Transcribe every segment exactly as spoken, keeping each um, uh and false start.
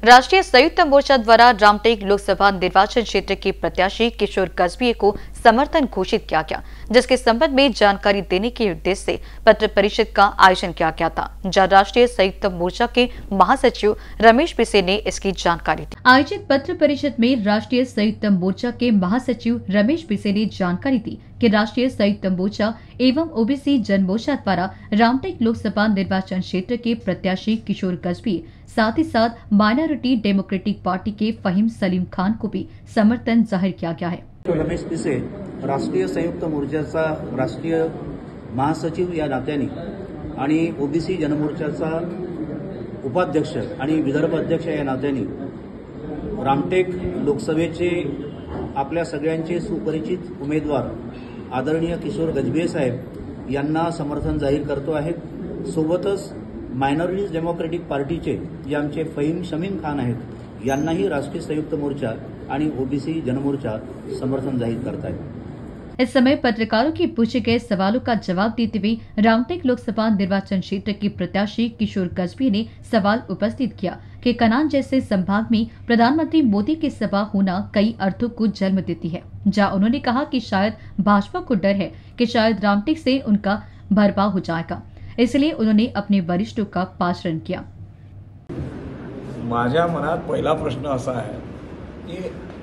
राष्ट्रीय संयुक्त मोर्चा द्वारा रामटेक लोकसभा निर्वाचन क्षेत्र के प्रत्याशी किशोर कस्बे को समर्थन घोषित किया गया, जिसके संबंध में जानकारी देने के उद्देश्य से पत्र परिषद का आयोजन किया गया था, जहां राष्ट्रीय संयुक्त मोर्चा के महासचिव रमेश बिसे ने इसकी जानकारी दी। आयोजित पत्र परिषद में राष्ट्रीय संयुक्त मोर्चा के महासचिव रमेश बिसे ने जानकारी दी कि राष्ट्रीय संयुक्त मोर्चा एवं ओबीसी जन मोर्चा द्वारा रामटेक लोकसभा निर्वाचन क्षेत्र के प्रत्याशी किशोर कस्बे साथ ही साथ माइनॉरिटी डेमोक्रेटिक पार्टी के फहीम सलीम खान को भी समर्थन जाहिर किया गया है। रमेश बिसे राष्ट्रीय संयुक्त मोर्चाचा राष्ट्रीय महासचिव या नात्याने आणि ओबीसी जनमोर्चाचा उपाध्यक्ष आणि विदर्भ अध्यक्ष या नात्याने रामटेक लोकसभेचे आपल्या सगळ्यांचे सुपरिचित उमेदवार आदरणीय किशोर कस्बे साहेब यांना समर्थन जाहीर करतो आहे। सोबतच मायनॉरिटी डेमोक्रेटिक पार्टीचे जे आमचे फहीम सलीम खान आहेत यांनाही राष्ट्रीय संयुक्त मोर्चा आणि ओबीसी जनमोर्चा समर्थन जाहिर करता है। इस समय पत्रकारों की पूछे गए सवालों का जवाब देते हुए रामटेक लोकसभा निर्वाचन क्षेत्र के प्रत्याशी किशोर कस्बे ने सवाल उपस्थित किया कि कनान जैसे संभाग में प्रधानमंत्री मोदी की सभा होना कई अर्थों को जन्म देती है, जहां उन्होंने कहा कि शायद भाजपा को डर है कि शायद रामटेक से उनका भरपाव हो जाएगा, इसलिए उन्होंने अपने वरिष्ठों का पाचरण किया। माझ्या मनात पहिला प्रश्न असा आहे की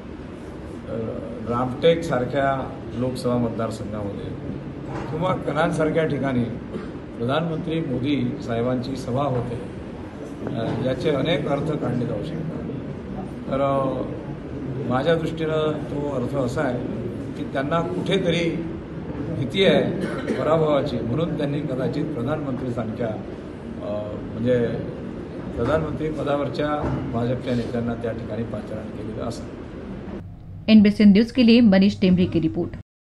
रामटेक सारख्या लोकसभा मतदारसंघामध्ये किंवा कनान सारख्या ठिकाणी प्रधानमंत्री मोदी साहेबांची सभा होते, याचे अनेक अर्थ काढले जाऊ शकतात। तर माझ्या दृष्टीनं तो अर्थ असा आहे की त्यांना कुठेतरी भीती आहे पराभवाची, म्हणून त्यांनी कदाचित प्रधानमंत्री सारख्या म्हणजे प्रधानमंत्री पदावरच्या भाजपच्या नेत्यांना त्या ठिकाणी पाचारण केलेलं असेल। एनबीसी न्यूज के लिए मनीष टेमरे की रिपोर्ट।